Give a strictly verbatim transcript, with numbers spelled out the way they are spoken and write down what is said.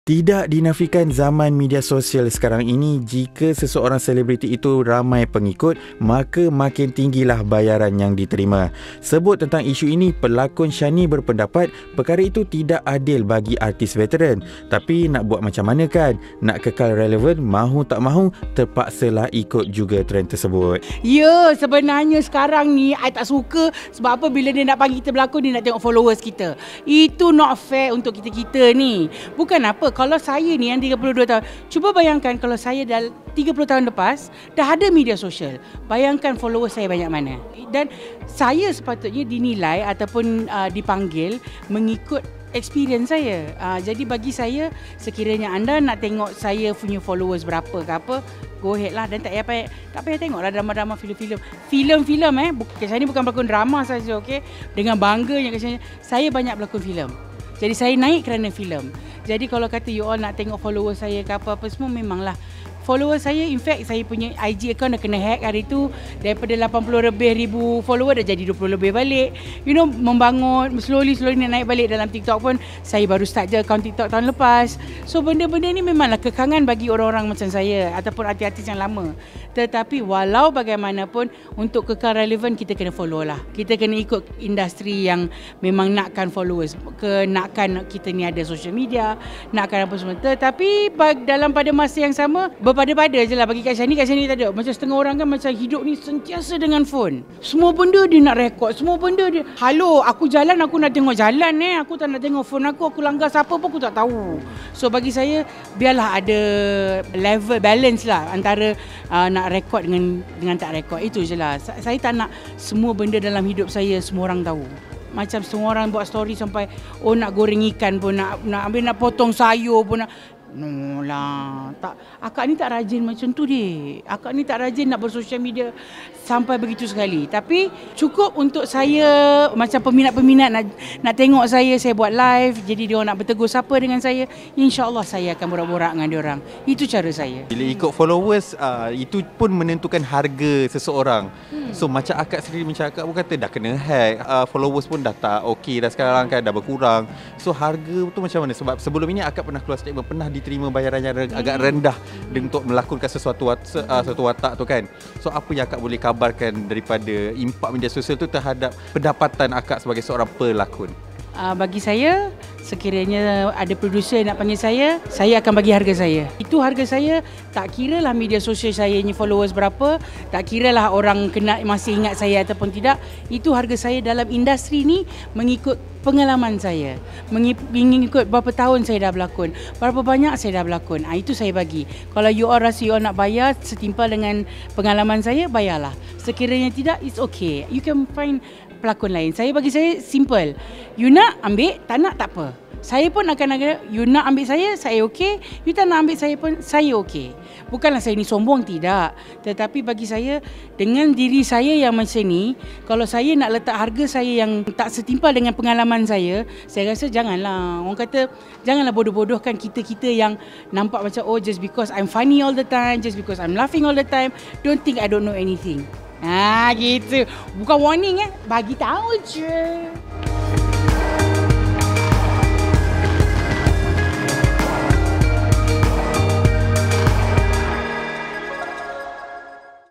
Tidak dinafikan zaman media sosial sekarang ini, jika seseorang selebriti itu ramai pengikut, maka makin tinggilah bayaran yang diterima. Sebut tentang isu ini, pelakon Shani berpendapat perkara itu tidak adil bagi artis veteran. Tapi nak buat macam mana kan? Nak kekal relevan, mahu tak mahu, terpaksalah ikut juga trend tersebut. Ya, sebenarnya sekarang ni I tak suka. Sebab apa? Bila dia nak panggil kita berlakon, dia nak tengok followers kita. Itu not fair untuk kita-kita ni. Bukan apa, kalau saya ni yang tiga puluh dua tahun, cuba bayangkan kalau saya dah tiga puluh tahun lepas dah ada media sosial. Bayangkan followers saya banyak mana. Dan saya sepatutnya dinilai ataupun uh, dipanggil mengikut experience saya. Uh, jadi bagi saya, sekiranya anda nak tengok saya punya followers berapa ke apa, go ahead lah. Dan tak payah, tak payah tengok lah drama-drama, filem-filem. Filem-filem eh, saya ni bukan berlakon drama saja, okey. Dengan bangganya saya, saya banyak berlakon filem. Jadi saya naik kerana filem. Jadi kalau kata you all nak tengok follower saya ke apa-apa semua, memanglah follower saya, in fact saya punya I G account dah kena hack hari tu. Daripada lapan puluh lebih ribu follower dah jadi dua puluh lebih balik. You know, membangun slowly slowly naik balik. Dalam TikTok pun saya baru start je account TikTok tahun lepas. So benda-benda ni memanglah kekangan bagi orang-orang macam saya ataupun artis-artis yang lama. Tetapi walau bagaimanapun, untuk kekal relevan kita kena follow lah. Kita kena ikut industri yang memang nakkan followers, ke nakkan kita ni ada social media, nakkan apa semua. Tetapi dalam pada masa yang sama, berpada-pada je lah bagi Kak Shani. Kak Shani tak ada. Macam setengah orang kan macam hidup ni sentiasa dengan phone. Semua benda dia nak rekod. Semua benda dia. Halo, aku jalan, aku nak tengok jalan eh. Aku tak nak tengok phone aku. Aku langgar siapa pun aku tak tahu. So bagi saya, biarlah ada level balance lah antara uh, nak rekod dengan dengan tak rekod. Itu je lah. Saya tak nak semua benda dalam hidup saya semua orang tahu. Macam semua orang buat story sampai oh nak goreng ikan pun, nak nak ambil nak potong sayur pun, nak no lah, tak, akak ni tak rajin macam tu dek. Akak ni tak rajin nak bersosial media sampai begitu sekali. Tapi cukup untuk saya, macam peminat-peminat nak nak tengok saya, saya buat live. Jadi dia orang nak bertegur siapa dengan saya, insya-Allah saya akan borak-borak dengan dia orang. Itu cara saya. Bila ikut followers, uh, itu pun menentukan harga seseorang. Hmm. So macam akak sendiri, macam akak pun kata dah kena hack, uh, followers pun dah tak okey dah sekarang kan, dah berkurang. So harga tu macam mana? Sebab sebelum ini akak pernah keluar statement, pernah diterima bayaran yang agak rendah untuk melakonkan sesuatu uh, sesuatu watak tu kan. So apa yang akak boleh kabarkan daripada impak media sosial tu terhadap pendapatan akak sebagai seorang pelakon? Uh, bagi saya, sekiranya ada producer yang nak panggil saya, saya akan bagi harga saya. Itu harga saya, tak kira lah media sosial saya ni followers berapa, tak kira lah orang kena masih ingat saya ataupun tidak. Itu harga saya dalam industri ni mengikut pengalaman saya, mengikut berapa tahun saya dah berlakon, berapa banyak saya dah berlakon. Ha, itu saya bagi. Kalau you all rasa you all nak bayar setimpal dengan pengalaman saya, bayarlah. Sekiranya tidak, it's okay. You can find pelakon lain. Saya bagi saya simple. You nak ambil, tak nak tak apa. Saya pun akan ada, you nak ambil saya, saya okey. You tak nak ambil saya pun, saya okey. Bukanlah saya ni sombong, tidak. Tetapi bagi saya, dengan diri saya yang macam ni, kalau saya nak letak harga saya yang tak setimpal dengan pengalaman saya, saya rasa janganlah. Orang kata, janganlah bodoh-bodohkan kita-kita yang nampak macam, oh just because I'm funny all the time, just because I'm laughing all the time, don't think I don't know anything. Ah, gitu. Bukan warning eh, bagi tahu je.